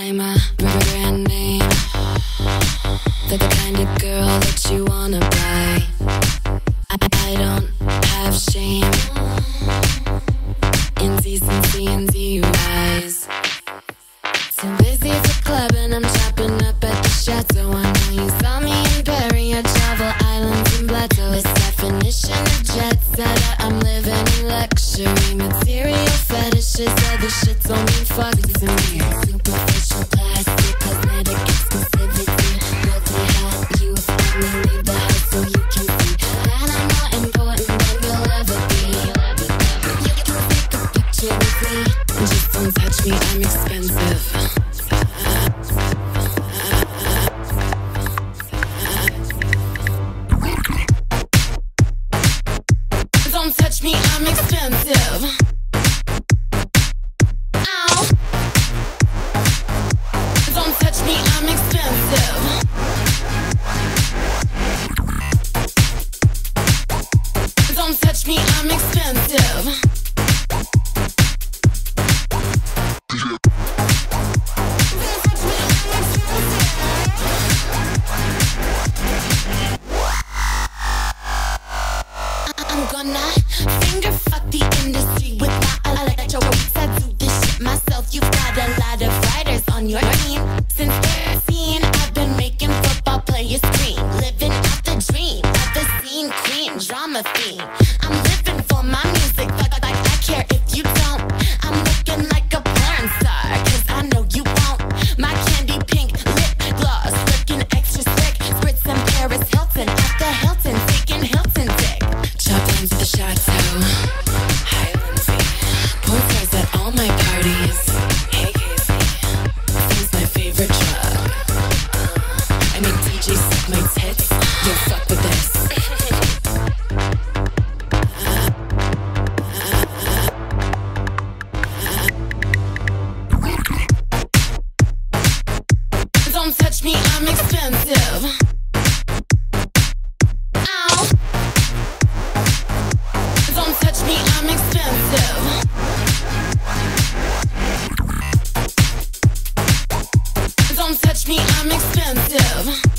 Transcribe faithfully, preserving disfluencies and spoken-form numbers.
I'm a brand name, the kind of girl that you wanna buy. I, I don't have shame, indecency and D U Is. Too busy for clubbing, I'm chopping up at the chateau. I know you saw me in Paris, I travel islands and plateaus. This definition of jet setter, I'm living in luxury. Material fetishes, other shit don't mean fuck to me. Superficial plastic, cosmetic exclusivity. Lovely how you find me, leave the house so you can see that I'm more important than you'll ever be. You can take a picture with me, just don't touch me, I'm expensive. Don't touch me, I'm expensive. Ow. Don't touch me, I'm expensive. Don't touch me, I'm expensive. I'm gonna finger fuck the industry with my electro beats. I do this shit myself. You've got a lot of writers on your team. Since thirteen, I've been making football players scream, living out the dream of the scene queen, drama fiend. I'm living for my music, like, like I care if you don't. I'm looking like a porn star, cause I know you won't. My candy pink lip gloss, looking extra slick, spritzing Paris Hilton at the Hilton, taking Hilton dick. Chop into the chateau, Highlands, porn stars at all my parties. Hey Casey, seems my favorite drug. I make D Js suck my tits. Yo, fuck with this. Don't touch me, I'm expensive. Ow. Don't touch me, I'm expensive. Don't touch me, I'm expensive.